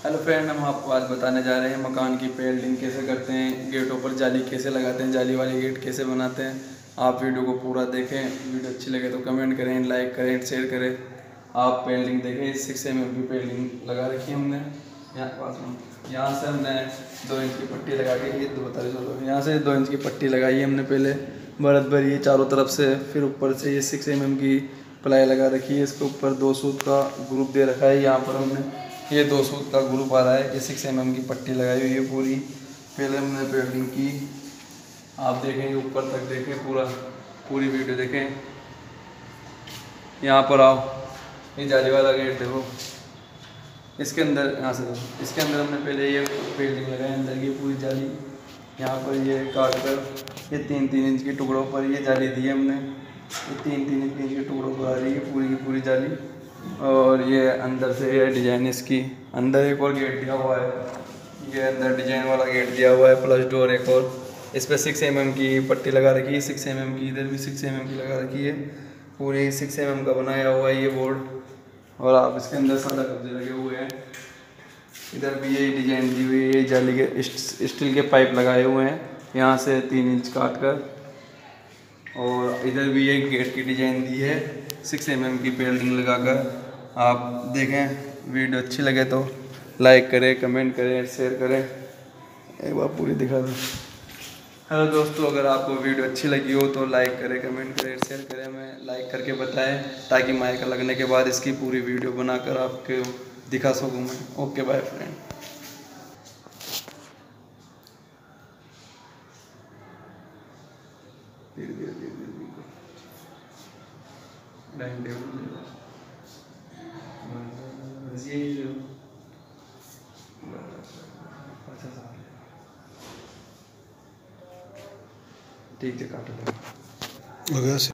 Hello friend, हम आपको आज बताने जा रहे हैं मकान की पेंटिंग कैसे करते हैं, गेटों पर जाली कैसे लगाते हैं, जाली वाले गेट कैसे बनाते हैं। आप वीडियो को पूरा देखें। वीडियो अच्छी लगे तो कमेंट करें, लाइक करें, शेयर करें। आप पेंटिंग देखें। 6 mm की पेंटिंग लगा रखी है हमने यहाँ पास में। यहाँ से हमने 2 इंच की पट्टी लगा के ये 2 यहाँ से 2 इंच की पट्टी लगाई है हमने पहले बरत भरी है चारों तरफ से। फिर ऊपर से ये 6 mm की प्लाई लगा रखी है। इसके ऊपर 2 सूत का ग्रुप दे रखा है। यहाँ पर हमने ये 2 सूत का ग्रुप आ रहा है। ये 6 mm की पट्टी लगाई हुई है पूरी। पहले हमने पेंटिंग की, आप देखेंगे ऊपर तक देखें, पूरी वीडियो देखें। यहाँ पर आओ, ये जाली वाला गेट देखो। इसके अंदर यहाँ से देखो, इसके अंदर हमने पहले ये पेंटिंग लगाई अंदर की पूरी जाली। यहाँ पर ये काट कर ये 3-3 इंच के टुकड़ों पर ये जाली दी है हमने। ये 3-3 इंच के टुकड़ों पर आ रही है पूरी की पूरी जाली। और ये अंदर से ये डिजाइन, इसकी अंदर एक और गेट दिया हुआ है। ये अंदर डिजाइन वाला गेट दिया हुआ है प्लस डोर एक और। इस पर 6 mm की पट्टी लगा रखी है, 6 mm की। इधर भी 6 mm की लगा रखी है। पूरी 6 mm का बनाया हुआ है ये बोर्ड। और आप इसके अंदर सादा कब्जे लगे हुए हैं। इधर भी यही डिजाइन दी हुई है, जाली के स्टील के पाइप लगाए हुए हैं यहाँ से 3 इंच काट कर। और इधर भी एक गेट की डिजाइन दी है 6 mm की पेंटिंग लगाकर। आप देखें। वीडियो अच्छी लगे तो लाइक करें, कमेंट करें, शेयर करें। एक बार पूरी दिखा दो। हेलो दोस्तों, अगर आपको वीडियो अच्छी लगी हो तो लाइक करें, कमेंट करें, शेयर करें। हमें लाइक करके बताएं ताकि माइक लगने के बाद इसकी पूरी वीडियो बनाकर आपको दिखा सकूँ मैं। Okay bye friend. Dining table ठीक है, काट लो।